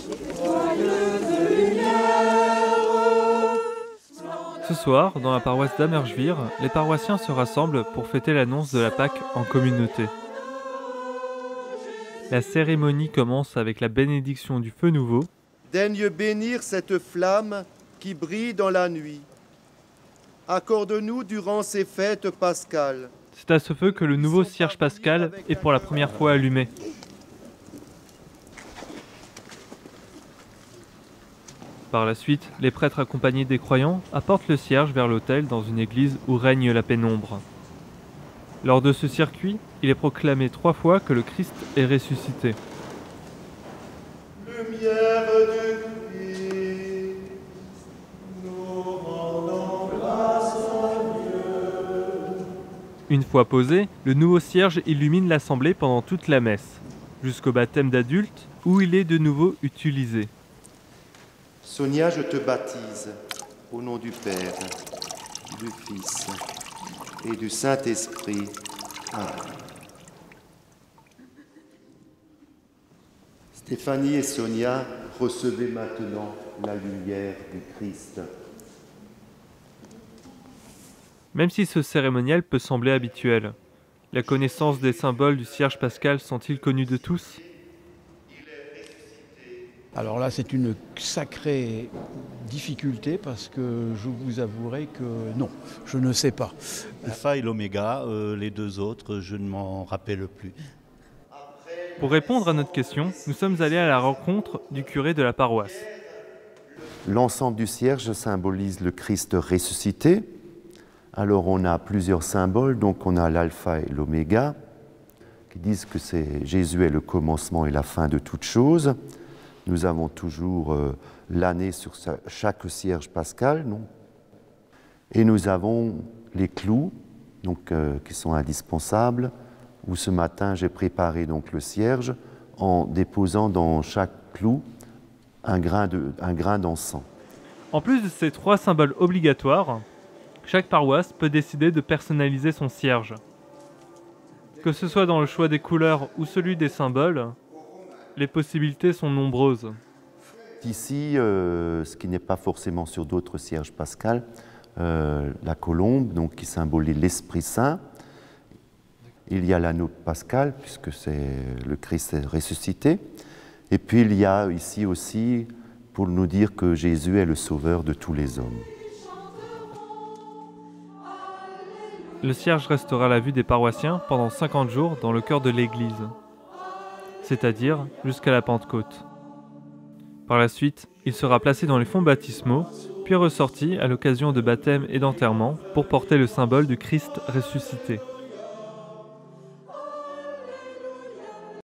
Ce soir, dans la paroisse d'Amerschwir, les paroissiens se rassemblent pour fêter l'annonce de la Pâque en communauté. La cérémonie commence avec la bénédiction du feu nouveau. Daigne bénir cette flamme qui brille dans la nuit. Accorde-nous durant ces fêtes pascales. C'est à ce feu que le nouveau cierge pascal est pour la première fois allumé. Par la suite, les prêtres accompagnés des croyants apportent le cierge vers l'autel dans une église où règne la pénombre. Lors de ce circuit, il est proclamé 3 fois que le Christ est ressuscité. Lumière du Christ, nous rendons grâce à Dieu. Une fois posé, le nouveau cierge illumine l'assemblée pendant toute la messe, jusqu'au baptême d'adulte où il est de nouveau utilisé. Sonia, je te baptise au nom du Père, du Fils et du Saint-Esprit. Amen. Stéphanie et Sonia, recevez maintenant la lumière du Christ. Même si ce cérémonial peut sembler habituel, la connaissance des symboles du cierge pascal sont-ils connus de tous ? Alors là, c'est une sacrée difficulté parce que je vous avouerai que non, je ne sais pas. Alpha et l'oméga, les deux autres, je ne m'en rappelle plus. Pour répondre à notre question, nous sommes allés à la rencontre du curé de la paroisse. L'ensemble du cierge symbolise le Christ ressuscité. Alors on a plusieurs symboles, donc on a l'alpha et l'oméga, qui disent que Jésus est le commencement et la fin de toutes choses. Nous avons toujours l'année sur chaque cierge pascal, non ? Et nous avons les clous, donc, qui sont indispensables, où ce matin j'ai préparé donc, le cierge en déposant dans chaque clou un grain d'encens. En plus de ces 3 symboles obligatoires, chaque paroisse peut décider de personnaliser son cierge. Que ce soit dans le choix des couleurs ou celui des symboles, les possibilités sont nombreuses. Ici, ce qui n'est pas forcément sur d'autres cierges pascal, la colombe, donc, qui symbolise l'Esprit Saint. Il y a l'anneau pascal, puisque c'est le Christ est ressuscité. Et puis il y a ici aussi, pour nous dire que Jésus est le sauveur de tous les hommes. Le cierge restera à la vue des paroissiens pendant 50 jours dans le cœur de l'église, c'est-à-dire jusqu'à la Pentecôte. Par la suite, il sera placé dans les fonts baptismaux, puis ressorti à l'occasion de baptême et d'enterrement pour porter le symbole du Christ ressuscité.